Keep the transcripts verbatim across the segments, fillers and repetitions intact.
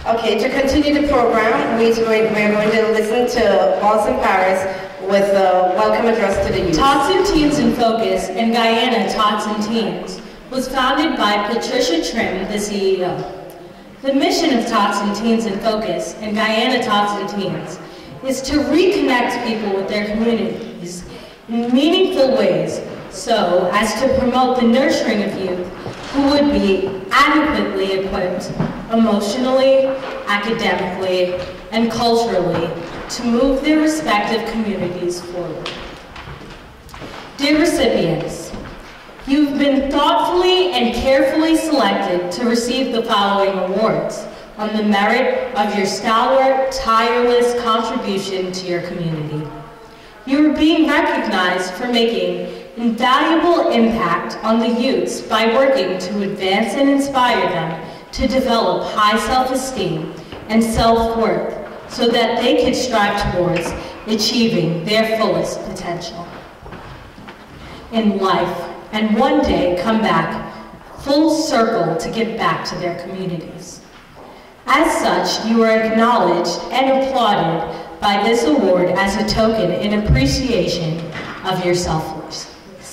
Okay, to continue the program, we, we're going to listen to Boston Paris with a welcome address to the youth. Tots and Teens in Focus in Guyana Tots and Teens was founded by Patricia Trim, the C E O. The mission of Tots and Teens in Focus in Guyana Tots and Teens is to reconnect people with their communities in meaningful ways so as to promote the nurturing of youth who would be adequately equipped emotionally, academically, and culturally to move their respective communities forward. Dear recipients, you've been thoughtfully and carefully selected to receive the following awards on the merit of your stalwart, tireless contribution to your community. You are being recognized for making invaluable impact on the youths by working to advance and inspire them to develop high self-esteem and self-worth so that they could strive towards achieving their fullest potential in life and one day come back full circle to give back to their communities. As such, you are acknowledged and applauded by this award as a token in appreciation of your selflessness.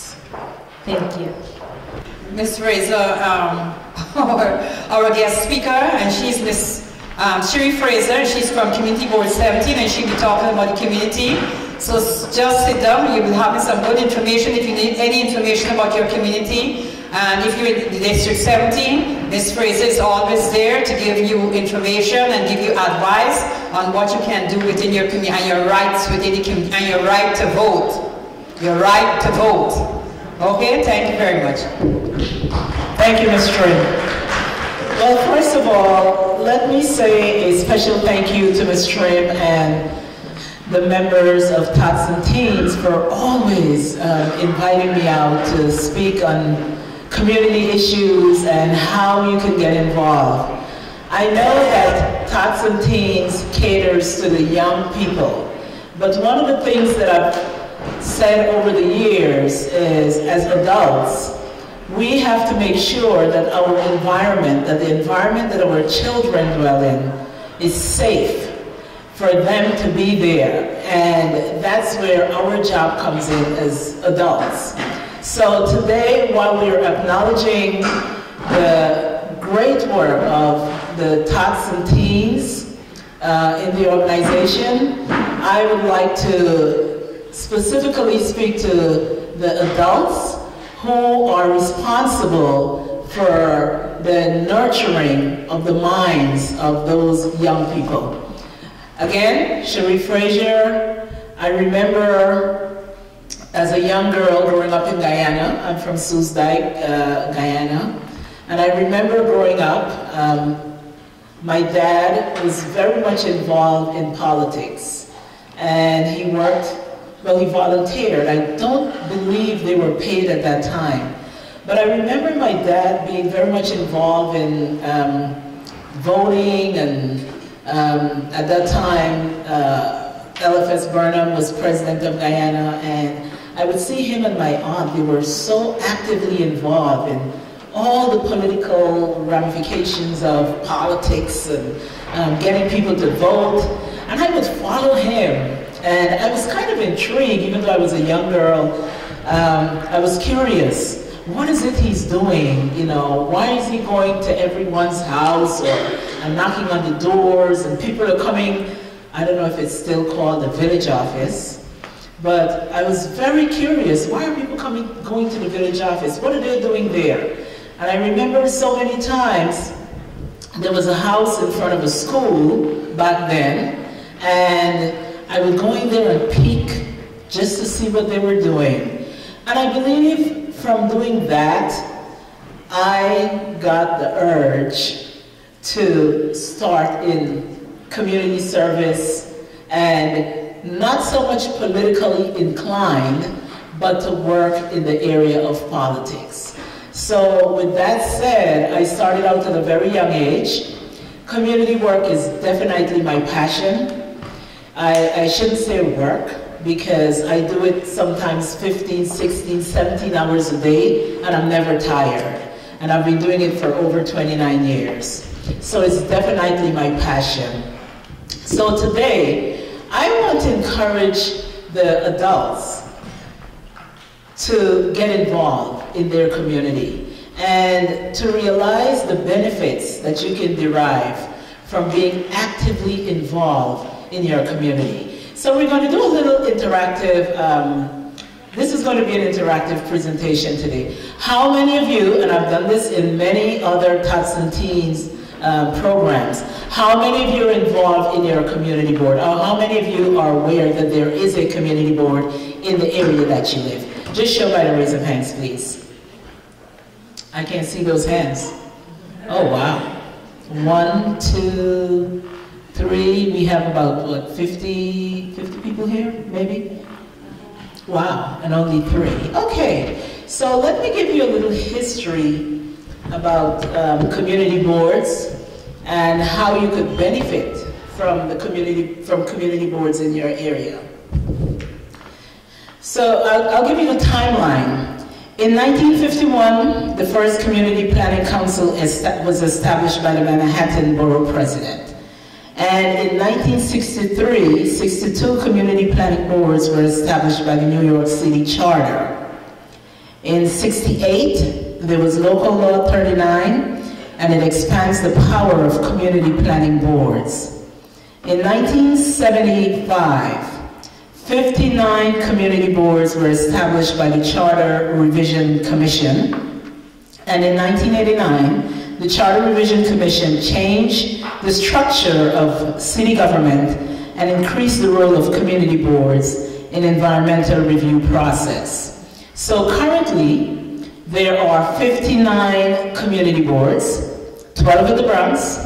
Thank you. Miz Fraser, um, our, our guest speaker, and she's Miz um, Sherif Fraser. She's from Community Board seventeen, and she'll be talking about the community. So just sit down. You'll be having some good information if you need any information about your community. And if you're in District seventeen, Miz Fraser is always there to give you information and give you advice on what you can do within your community and your rights within the community and your right to vote. Your right to vote. Okay, thank you very much. Thank you, Miz Trim. Well, first of all, let me say a special thank you to Miz Trim and the members of Tots and Teens for always um, inviting me out to speak on community issues and how you can get involved. I know that Tots and Teens caters to the young people, but one of the things that I've said over the years is, as adults, we have to make sure that our environment, that the environment that our children dwell in is safe for them to be there. And that's where our job comes in as adults. So today, while we are acknowledging the great work of the Tots and Teens uh, in the organization, I would like to specifically speak to the adults who are responsible for the nurturing of the minds of those young people. Again, Sherif Fraser, I remember as a young girl growing up in Guyana. I'm from Soesdijk, uh, Guyana. And I remember growing up, um, my dad was very much involved in politics. And he worked, well, he volunteered. I don't believe they were paid at that time. But I remember my dad being very much involved in um, voting, and um, at that time, uh, L F S Burnham was president of Guyana, and I would see him and my aunt. They were so actively involved in all the political ramifications of politics and um, getting people to vote. And I would follow him. And I was kind of intrigued, even though I was a young girl. Um, I was curious. What is it he's doing? You know, why is he going to everyone's house or and knocking on the doors, and people are coming? I don't know if it's still called the village office, but I was very curious. Why are people coming, going to the village office? What are they doing there? And I remember so many times there was a house in front of a school back then, and I would go in there and peek just to see what they were doing. And I believe from doing that, I got the urge to start in community service, and not so much politically inclined, but to work in the area of politics. So with that said, I started out at a very young age. Community work is definitely my passion. I, I shouldn't say work, because I do it sometimes fifteen, sixteen, seventeen hours a day, and I'm never tired. And I've been doing it for over twenty-nine years. So it's definitely my passion. So today, I want to encourage the adults to get involved in their community and to realize the benefits that you can derive from being actively involved in your community. So we're going to do a little interactive, um, this is going to be an interactive presentation today. How many of you, and I've done this in many other Tots and Teens uh, programs, how many of you are involved in your community board? Or how many of you are aware that there is a community board in the area that you live? Just show by the raise of hands, please. I can't see those hands. Oh, wow. One, two, three. We have about, what, fifty, fifty people here, maybe? Wow, and only three. Okay, so let me give you a little history about um, community boards and how you could benefit from the community, from community boards in your area. So I'll, I'll give you the timeline. In nineteen fifty-one, the first Community Planning Council was established by the Manhattan Borough President. And in nineteen sixty-three, sixty-two community planning boards were established by the New York City Charter. In sixty-eight, there was Local Law thirty-nine, and it expands the power of community planning boards. In nineteen seventy-five, fifty-nine community boards were established by the Charter Revision Commission, and in nineteen eighty-nine, the Charter Revision Commission changed the structure of city government and increased the role of community boards in environmental review process. So currently, there are fifty-nine community boards, twelve in the Bronx,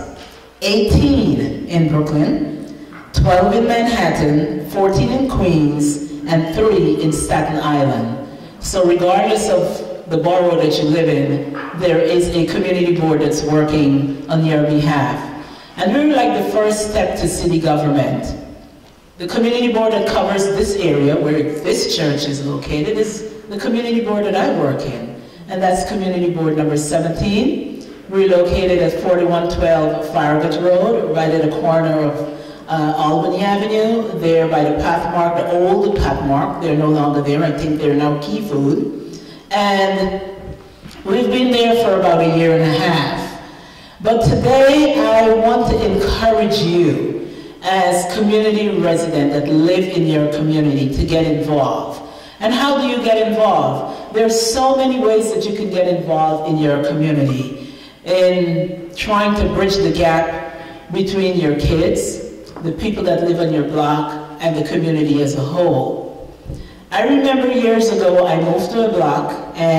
eighteen in Brooklyn, twelve in Manhattan, fourteen in Queens, and three in Staten Island. So regardless of the borough that you live in, there is a community board that's working on your behalf. And we're like the first step to city government. The community board that covers this area where this church is located is the community board that I work in. And that's community board number seventeen. We're located at forty-one twelve Farragut Road, right at the corner of Uh, Albany Avenue, there by the Pathmark, the old Pathmark. They're no longer there. I think they're now Key Food. And we've been there for about a year and a half. But today I want to encourage you as community residents that live in your community to get involved. And how do you get involved? There's so many ways that you can get involved in your community in trying to bridge the gap between your kids, the people that live on your block, and the community as a whole. I remember years ago I moved to a block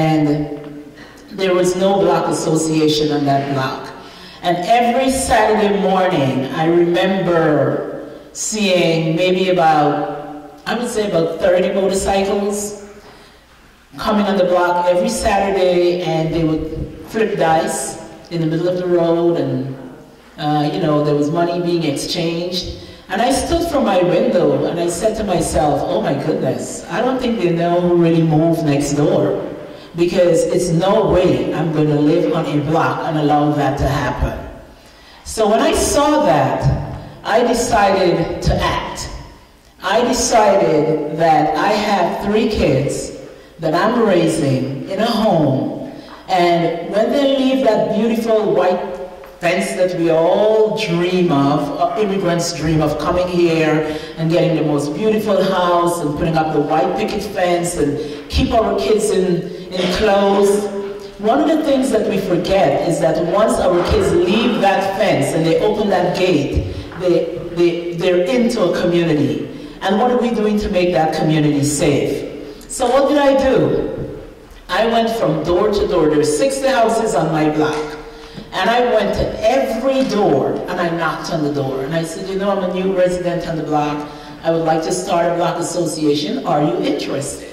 and there was no block association on that block. And every Saturday morning I remember seeing maybe about, I would say about thirty motorcycles coming on the block every Saturday, and they would flip dice in the middle of the road, and Uh, you know, there was money being exchanged. And I stood from my window and I said to myself, oh my goodness, I don't think they know who really moved next door, because it's no way I'm going to live on a block and allow that to happen. So when I saw that, I decided to act. I decided that I have three kids that I'm raising in a home, and when they leave that beautiful white fence that we all dream of, uh, immigrants dream of, coming here and getting the most beautiful house and putting up the white picket fence and keep our kids in, in clothes. One of the things that we forget is that once our kids leave that fence and they open that gate, they, they, they're into a community. And what are we doing to make that community safe? So what did I do? I went from door to door. There's sixty houses on my block. And I went to every door and I knocked on the door. And I said, you know, I'm a new resident on the block. I would like to start a block association. Are you interested?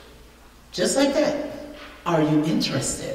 Just like that. Are you interested?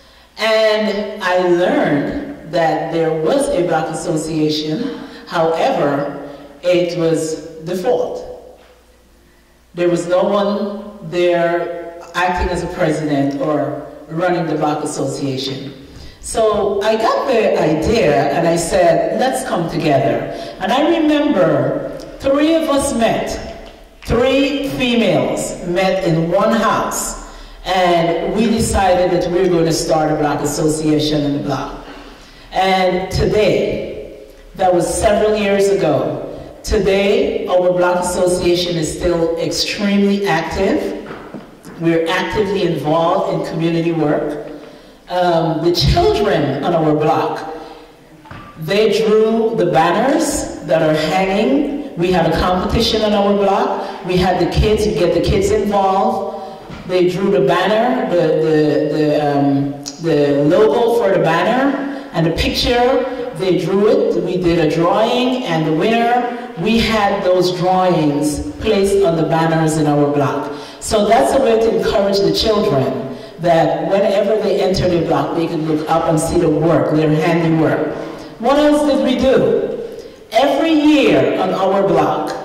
And I learned that there was a block association. However, it was default. There was no one there acting as a president or running the block association. So I got the idea and I said, let's come together. And I remember three of us met, three females met in one house, and we decided that we were going to start a Black association in the block. And today, that was several years ago, today our Black association is still extremely active. We're actively involved in community work. Um, the children on our block, they drew the banners that are hanging. We had a competition on our block. We had the kids, we get the kids involved. They drew the banner, the, the, the, um, the logo for the banner, and the picture, they drew it. We did a drawing, and the winner, we had those drawings placed on the banners in our block. So that's a way to encourage the children, that whenever they enter their block, they can look up and see the work, their handiwork. What else did we do? Every year on our block,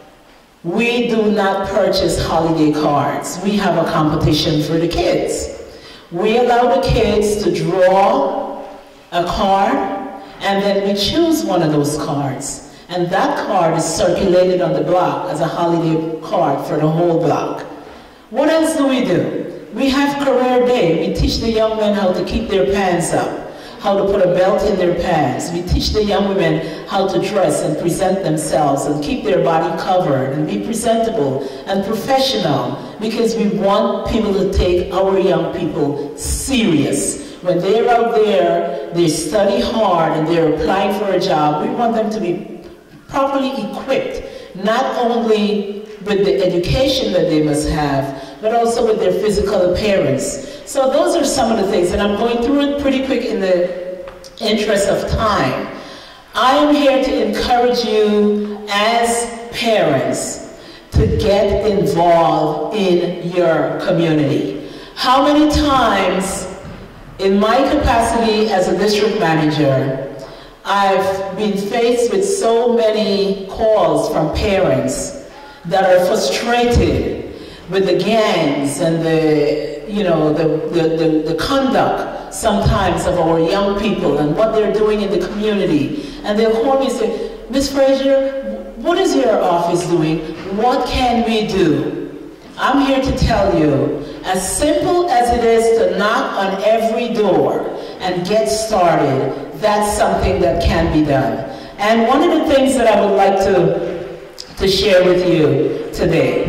we do not purchase holiday cards. We have a competition for the kids. We allow the kids to draw a card, and then we choose one of those cards. And that card is circulated on the block as a holiday card for the whole block. What else do we do? We have career day. We teach the young men how to keep their pants up, how to put a belt in their pants. We teach the young women how to dress and present themselves and keep their body covered and be presentable and professional, because we want people to take our young people serious. When they're out there, they study hard and they're applying for a job, we want them to be properly equipped, not only with the education that they must have, but also with their physical appearance. So those are some of the things, and I'm going through it pretty quick in the interest of time. I am here to encourage you as parents to get involved in your community. How many times in my capacity as a district manager, I've been faced with so many calls from parents that are frustrated with the gangs and the, you know, the, the, the, the conduct sometimes of our young people and what they're doing in the community. And they'll call me and say, Miz Fraser, what is your office doing? What can we do? I'm here to tell you, as simple as it is to knock on every door and get started, that's something that can be done. And one of the things that I would like to, to share with you today,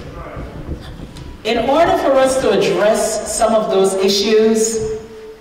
in order for us to address some of those issues,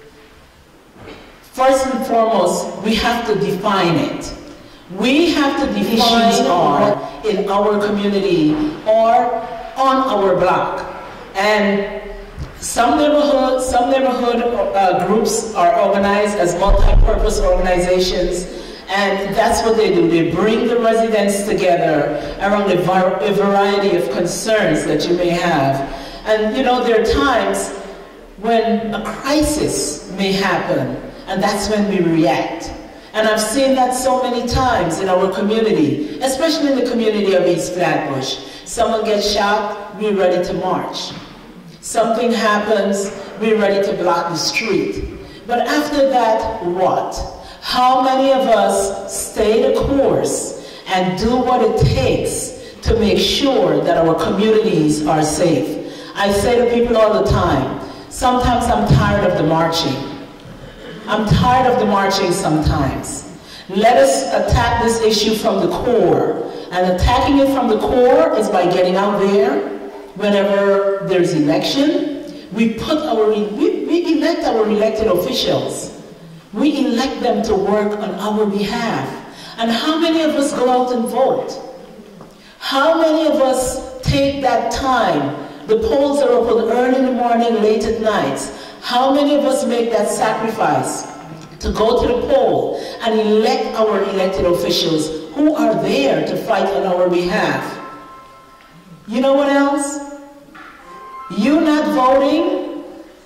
first and foremost, we have to define it. We have to define what in our community or on our block. And some neighborhood, some neighborhood uh, groups are organized as multi-purpose organizations, and that's what they do. They bring the residents together around a, a variety of concerns that you may have. And you know, there are times when a crisis may happen, and that's when we react. And I've seen that so many times in our community, especially in the community of East Flatbush. Someone gets shot, we're ready to march. Something happens, we're ready to block the street. But after that, what? How many of us stay the course and do what it takes to make sure that our communities are safe? I say to people all the time, sometimes I'm tired of the marching. I'm tired of the marching sometimes. Let us attack this issue from the core. And attacking it from the core is by getting out there whenever there's election. We put our, we, we elect our elected officials. We elect them to work on our behalf. And how many of us go out and vote? How many of us take that time? The polls are open early in the morning, late at night. How many of us make that sacrifice to go to the poll and elect our elected officials who are there to fight on our behalf? You know what else? You not voting,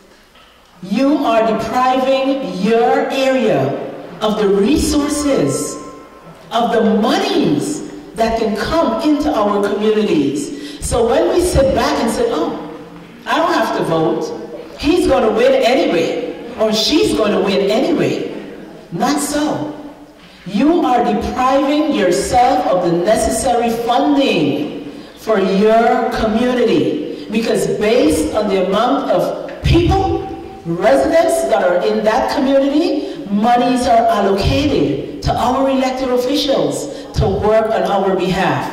you are depriving your area of the resources, of the monies that can come into our communities. So when we sit back and say, oh, I don't have to vote, he's going to win anyway. or she's going to win anyway. Not so. You are depriving yourself of the necessary funding for your community, because based on the amount of people, residents that are in that community, monies are allocated to our elected officials to work on our behalf.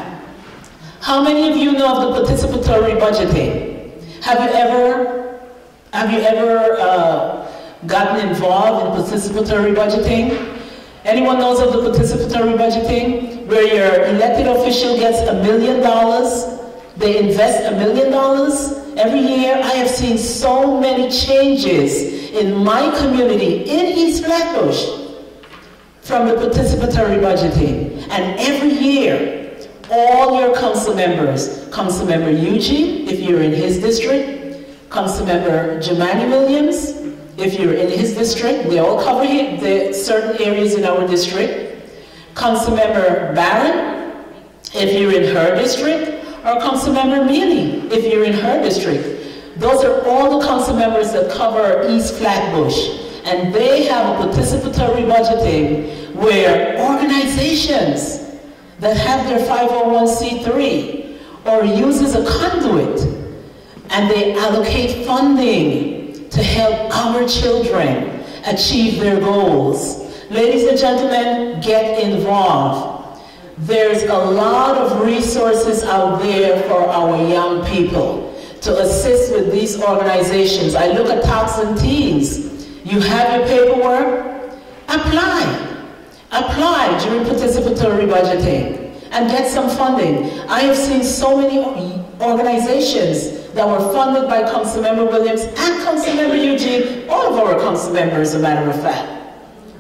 How many of you know of the participatory budgeting? Have you ever, have you ever uh, gotten involved in participatory budgeting? Anyone knows of the participatory budgeting, where your elected official gets a million dollars, they invest a million dollars every year? I have seen so many changes in my community in East Flatbush from the participatory budgeting. And every year, all your council members, Councilmember Eugene, if you're in his district, Councilmember Jemani Williams, if you're in his district, they all cover the certain areas in our district. Councilmember Barron, if you're in her district, or Councilmember Mealy, if you're in her district. Those are all the council members that cover East Flatbush. And they have a participatory budgeting where organizations that have their five oh one c three or uses a conduit, and they allocate funding to help our children achieve their goals. Ladies and gentlemen, get involved. There's a lot of resources out there for our young people to assist with these organizations. I look at Tots and Teens. You have your paperwork, apply. Apply during participatory budgeting and get some funding. I have seen so many organizations that were funded by Councilmember Williams and Councilmember Eugene, all of our council members, as a matter of fact.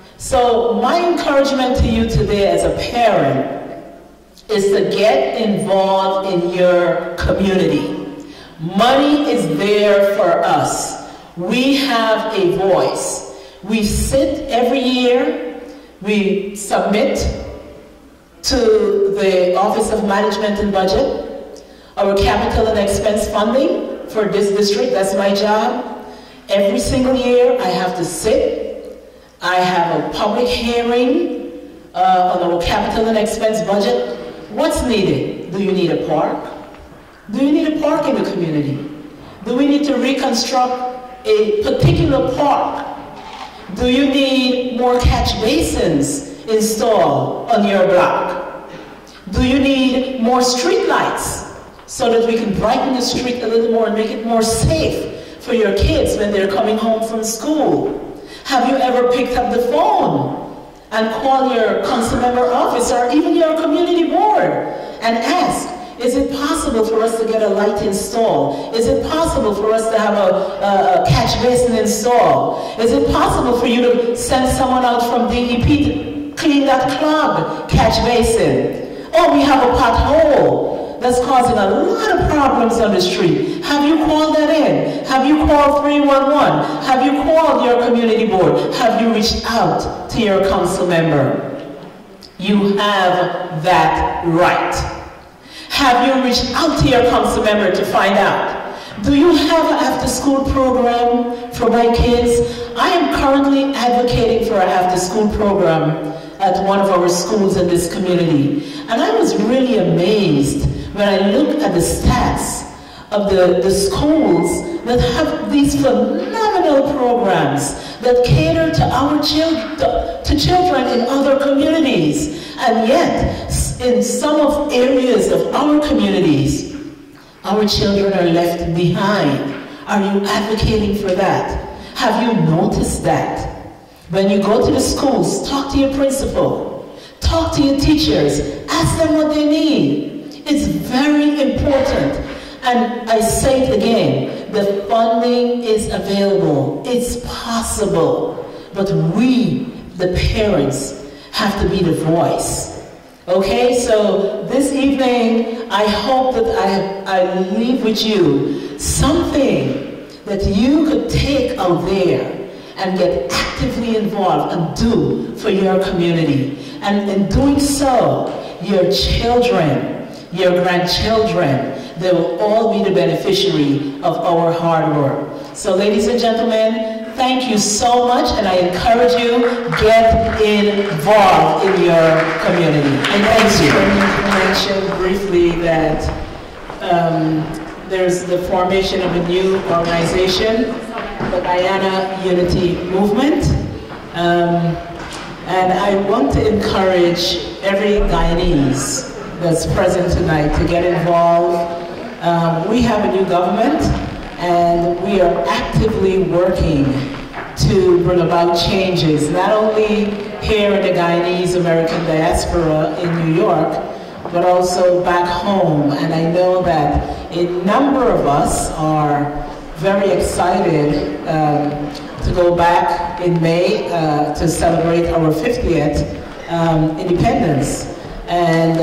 So my encouragement to you today as a parent is to get involved in your community. Money is there for us. We have a voice. We sit every year, we submit to the Office of Management and Budget our capital and expense funding for this district. That's my job. Every single year I have to sit. I have a public hearing uh, on our capital and expense budget. What's needed? Do you need a park? Do you need a park in the community? Do we need to reconstruct a particular park? Do you need more catch basins installed on your block? Do you need more street lights so that we can brighten the street a little more and make it more safe for your kids when they're coming home from school? Have you ever picked up the phone and called your council member office or even your community board and ask, is it possible for us to get a light installed? Is it possible for us to have a, a, a catch basin installed? Is it possible for you to send someone out from D E P to clean that clogged catch basin? Oh, we have a pothole that's causing a lot of problems on the street. Have you called that in? Have you called three one one? Have you called your community board? Have you reached out to your council member? You have that right. Have you reached out to your council member to find out? Do you have an after-school program for my kids? I am currently advocating for an after-school program at one of our schools in this community. And I was really amazed when I look at the stats of the, the schools that have these phenomenal programs that cater to our children, to, to children in other communities. And yet, in some of areas of our communities, our children are left behind. Are you advocating for that? Have you noticed that? When you go to the schools, talk to your principal, talk to your teachers, ask them what they need. It's very important. And I say it again, the funding is available. It's possible. But we, the parents, have to be the voice. Okay, so this evening, I hope that I, I leave with you something that you could take out there and get actively involved and do for your community. And in doing so, your children, your grandchildren, they will all be the beneficiary of our hard work. So ladies and gentlemen, thank you so much, and I encourage you, get involved in your community. And thank you. I mentioned briefly that um, there's the formation of a new organization, the Guyana Unity Movement. Um, and I want to encourage every Guyanese that's present tonight to get involved. Um, we have a new government, and we are actively working to bring about changes, not only here in the Guyanese American diaspora in New York, but also back home. And I know that a number of us are very excited um, to go back in May uh, to celebrate our fiftieth um, independence. And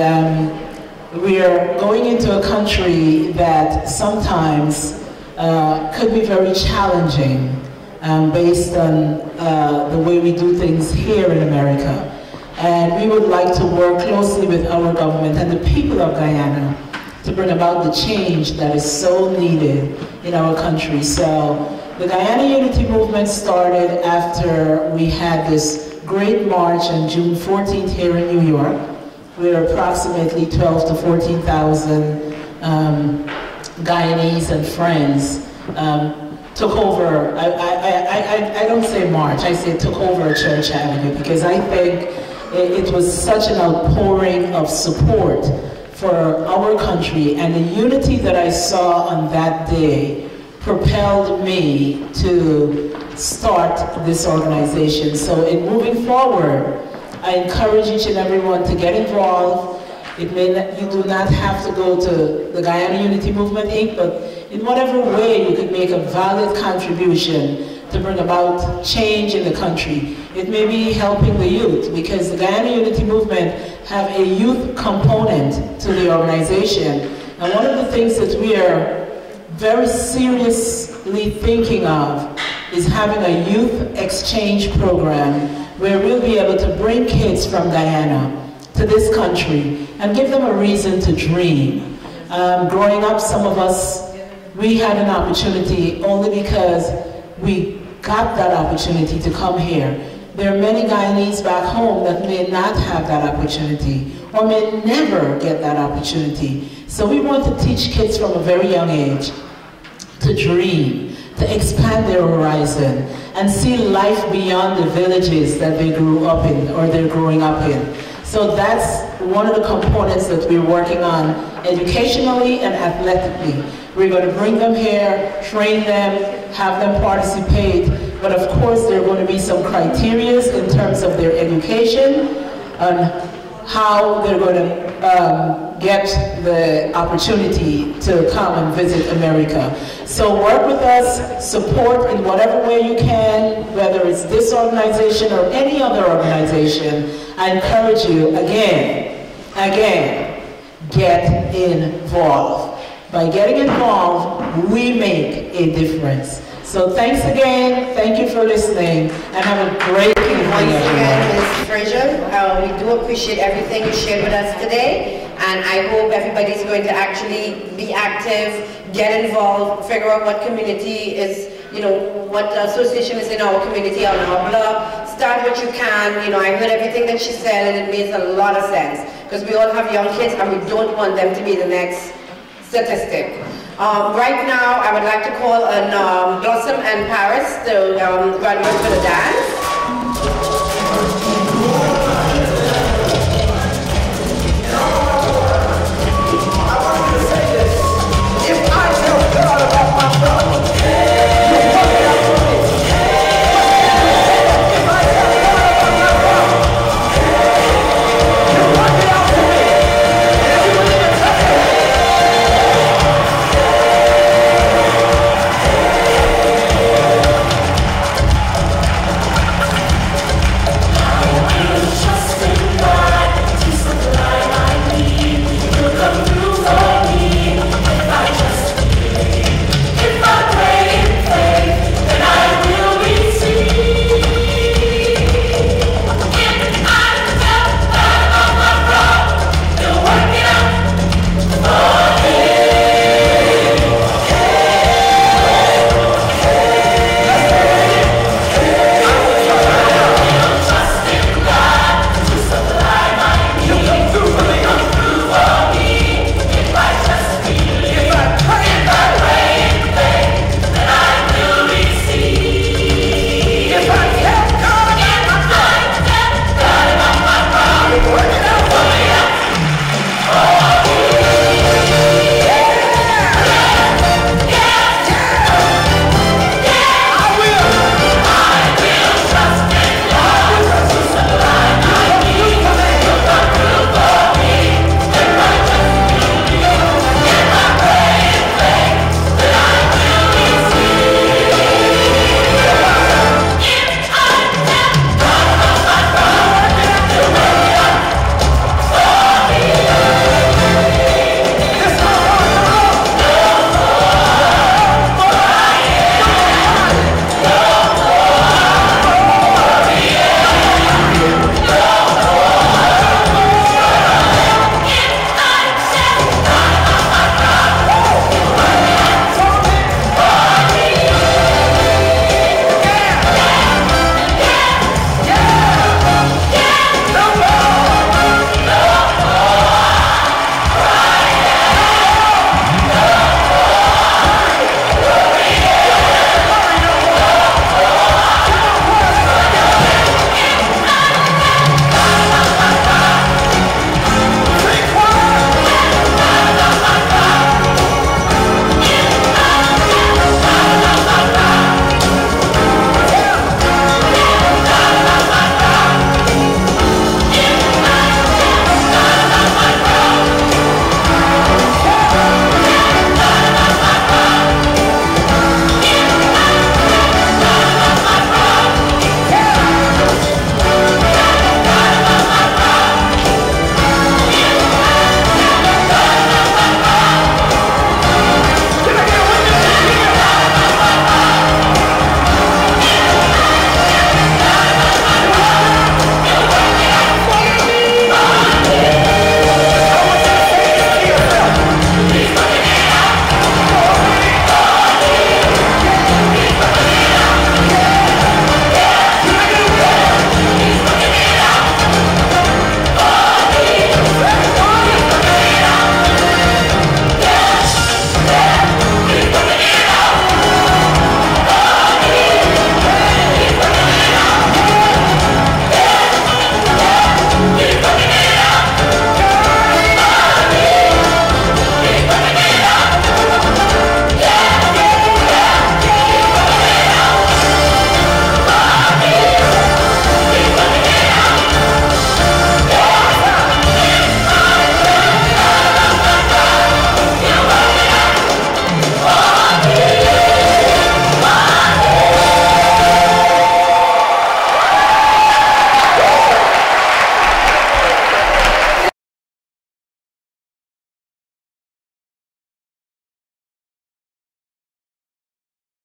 um, we are going into a country that sometimes uh, could be very challenging um, based on uh, the way we do things here in America. And we would like to work closely with our government and the people of Guyana to bring about the change that is so needed in our country. So the Guyana Unity Movement started after we had this great march on June fourteenth here in New York, where approximately twelve to fourteen thousand um, Guyanese and friends um, took over. I, I, I, I, I don't say march, I say took over Church Avenue, because I think it, it was such an outpouring of support for our country, and the unity that I saw on that day propelled me to start this organization. So in moving forward, I encourage each and everyone to get involved. It may not, you do not have to go to the Guyana Unity Movement, Incorporated, but in whatever way you could make a valid contribution to bring about change in the country. It may be helping the youth, because the Guyana Unity Movement have a youth component to the organization. And one of the things that we are very seriously thinking of is having a youth exchange program where we'll be able to bring kids from Guyana to this country and give them a reason to dream. Um, growing up, some of us, we had an opportunity only because we got that opportunity to come here. There are many Guyanese back home that may not have that opportunity or may never get that opportunity. So we want to teach kids from a very young age to dream, to expand their horizon, and see life beyond the villages that they grew up in or they're growing up in. So that's one of the components that we're working on educationally and athletically. We're going to bring them here, train them, have them participate, but of course there are going to be some criteria in terms of their education and how they're going to um, get the opportunity to come and visit America. So work with us, support in whatever way you can, whether it's this organization or any other organization. I encourage you, again, again, get involved. By getting involved, we make a difference. So thanks again, thank you for listening, and have a great evening, Once again, everyone. Miz Fraser, uh, we do appreciate everything you shared with us today, and I hope everybody's going to actually be active, get involved, figure out what community is, you know, what association is in our community, on our block. Start what you can. You know, I heard everything that she said, and it makes a lot of sense, because we all have young kids, and we don't want them to be the next statistic. Um, right now, I would like to call on um, Blossom and Paris to um, graduate for the dance.